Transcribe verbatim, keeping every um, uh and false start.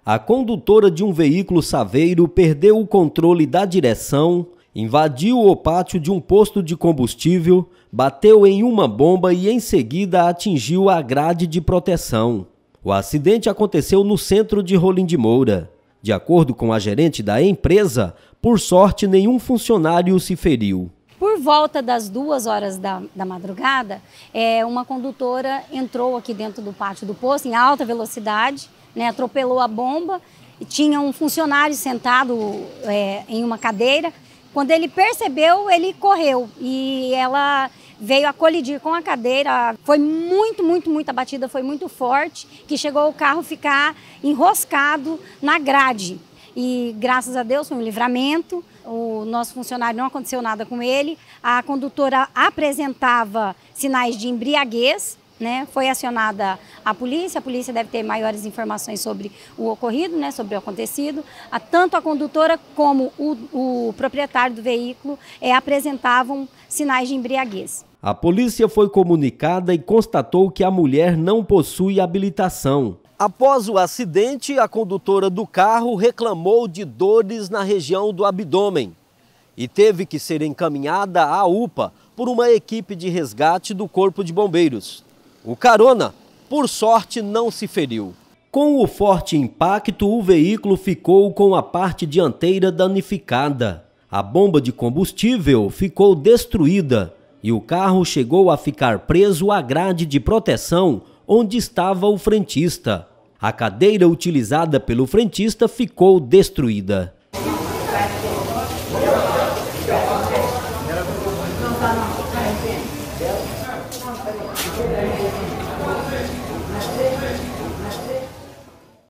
A condutora de um veículo saveiro perdeu o controle da direção, invadiu o pátio de um posto de combustível, bateu em uma bomba e em seguida atingiu a grade de proteção. O acidente aconteceu no centro de Rolim de Moura. De acordo com a gerente da empresa, por sorte nenhum funcionário se feriu. Por volta das duas horas da, da madrugada, é, uma condutora entrou aqui dentro do pátio do posto em alta velocidade, né, atropelou a bomba e tinha um funcionário sentado é, em uma cadeira. Quando ele percebeu, ele correu e ela veio a colidir com a cadeira. Foi muito, muito, muito abatida, foi muito forte, que chegou o carro ficar enroscado na grade. E graças a Deus foi um livramento, o nosso funcionário não aconteceu nada com ele. A condutora apresentava sinais de embriaguez, né? Foi acionada a polícia, a polícia deve ter maiores informações sobre o ocorrido, né? Sobre o acontecido. A, tanto a condutora como o, o proprietário do veículo é, apresentavam sinais de embriaguez. A polícia foi comunicada e constatou que a mulher não possui habilitação. Após o acidente, a condutora do carro reclamou de dores na região do abdômen e teve que ser encaminhada à U P A por uma equipe de resgate do Corpo de Bombeiros. O carona, por sorte, não se feriu. Com o forte impacto, o veículo ficou com a parte dianteira danificada. A bomba de combustível ficou destruída e o carro chegou a ficar preso à grade de proteção onde estava o frentista. A cadeira utilizada pelo frentista ficou destruída.